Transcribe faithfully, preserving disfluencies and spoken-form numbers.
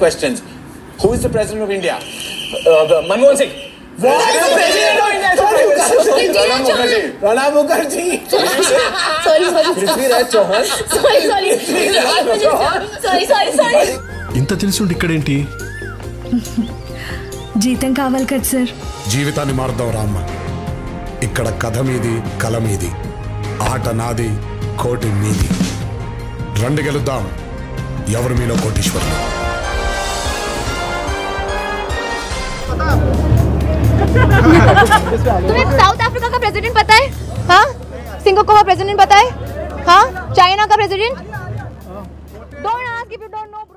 questions. Who is the president of India? Uh, Manmohan Singh. What is the president of India? Pranab Mukherjee. Pranab Mukherjee. Sorry, sorry. Prithviraj Chauhan. Sorry, sorry. Sorry, sorry, sorry. ఇంత తెలిసి ఇక్కడేంటి? జీతం కావాలి కదా sir. జీవితాన్ని మారుద్దాం రామ్మ. ఇక్కడ కథ మీది, కల మీది, ఆట నాది, కోటి మీది. రండి గెలుద్దాం. ఎవరు మీలో కోటీశ్వరులు? तुम्हें साउथ अफ्रीका का प्रेसिडेंट पता है? हाँ, सिंगापुर का प्रेसिडेंट पता है? हाँ, चाइना का president? Don't ask if you don't know.